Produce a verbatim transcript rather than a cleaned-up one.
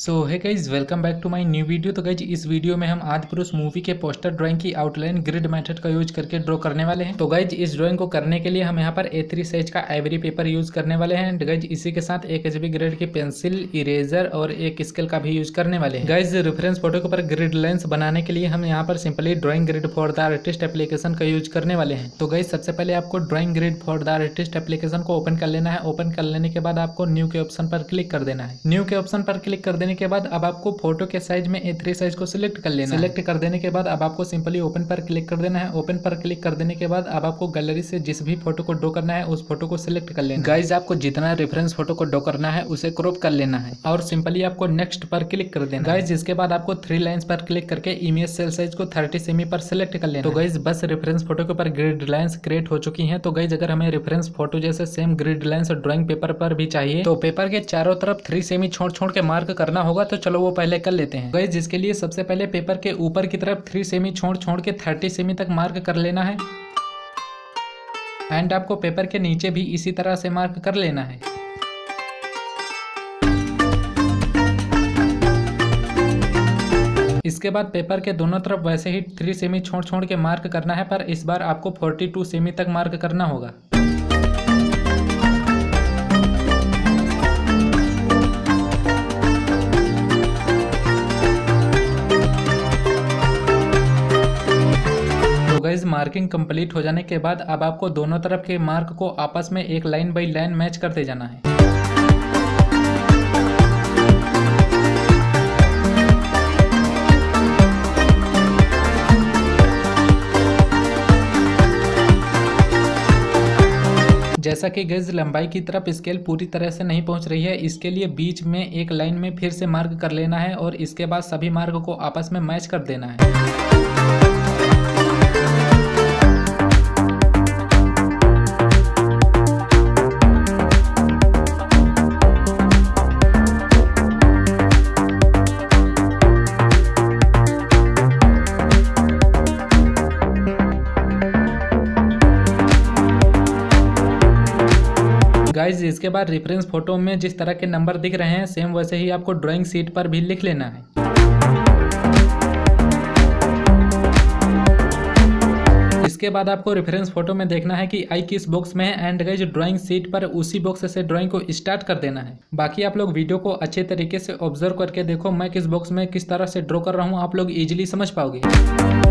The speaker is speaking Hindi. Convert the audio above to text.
So hi guys welcome back to my new video. तो गाइज इस वीडियो में हम आदिपुरुष मूवी के पोस्टर ड्राइंग की आउटलाइन ग्रिड मेथड का यूज करके ड्रॉ करने वाले हैं। तो गाइज इस ड्राइंग को करने के लिए हम यहाँ पर ए थ्री साइज का आइवरी पेपर यूज करने वाले हैं। गाइज इसी के साथ एक एच बी ग्रेड की पेंसिल, इरेजर और एक स्केल का भी यूज करने वाले हैं। गाइज रेफरेंस फोटो के ऊपर ग्रिड लाइन्स बनाने के लिए हम यहाँ पर simply drawing grid for the artist application का यूज करने वाले हैं। तो गाइज सबसे पहले आपको drawing grid for the artist application को ओपन कर लेना है। ओपन कर लेने के बाद आपको न्यू के ऑप्शन पर क्लिक कर देना है। न्यू के ऑप्शन पर क्लिक कर देने के बाद अब आपको फोटो के साइज में ए थ्री साइज को सिलेक्ट कर लेना है। सिलेक्ट कर देने के बाद अब आपको सिंपली ओपन पर क्लिक कर देना है। ओपन पर क्लिक कर देने के बाद अब आपको गैलरी से जिस भी फोटो को ड्रॉ करना है उस फोटो को सिलेक्ट कर लेना है। गाइज आपको जितना रेफरेंस फोटो को ड्रॉ करना है उसे क्रॉप कर लेना है और सिंपली आपको नेक्स्ट पर क्लिक कर देना। गाइज इसके बाद आपको थ्री लाइंस पर क्लिक करके इमेज सेल साइज को थर्टी सेमी पर सिलेक्ट कर लेना। तो गाइज बस रेफरेंस फोटो के ऊपर ग्रिड लाइंस क्रिएट हो चुकी हैं। तो गाइज अगर हमें रेफरेंस फोटो जैसे सेम ग्रिड लाइंस और ड्राइंग पेपर पर भी चाहिए तो पेपर के चारों तरफ थ्री सेमी छोड़ छोड़ के मार्क करना होगा। तो चलो वो पहले कर लेते हैं। गाइज जिसके लिए सबसे पहले पेपर के ऊपर की तरफ थ्री सेमी छोड़ छोड़ के थर्टी सेमी तक मार्क कर लेना है एंड आपको पेपर के नीचे भी इसी तरह से मार्क कर लेना है। इसके बाद पेपर के दोनों तरफ वैसे ही थ्री सेमी छोड़ छोड़ के मार्क करना है, पर इस बार आपको फोर्टी टू सेमी तक मार्क करना होगा। गाइज मार्किंग कंप्लीट हो जाने के बाद अब आपको दोनों तरफ के मार्क को आपस में एक लाइन बाई लाइन मैच करते जाना है। जैसा कि गाइज लंबाई की तरफ स्केल पूरी तरह से नहीं पहुंच रही है, इसके लिए बीच में एक लाइन में फिर से मार्क कर लेना है और इसके बाद सभी मार्क को आपस में मैच कर देना है। गाइज इसके बाद रेफरेंस फोटो में जिस तरह के नंबर दिख रहे हैं सेम वैसे ही आपको ड्राइंग शीट पर भी लिख लेना है। इसके बाद आपको रेफरेंस फोटो में देखना है कि आई किस बॉक्स में है एंड गाइज ड्राइंग शीट पर उसी बॉक्स से ड्राइंग को स्टार्ट कर देना है। बाकी आप लोग वीडियो को अच्छे तरीके से ऑब्जर्व करके देखो मैं किस बॉक्स में किस तरह से ड्रॉ कर रहा हूँ, आप लोग इजीली समझ पाओगे।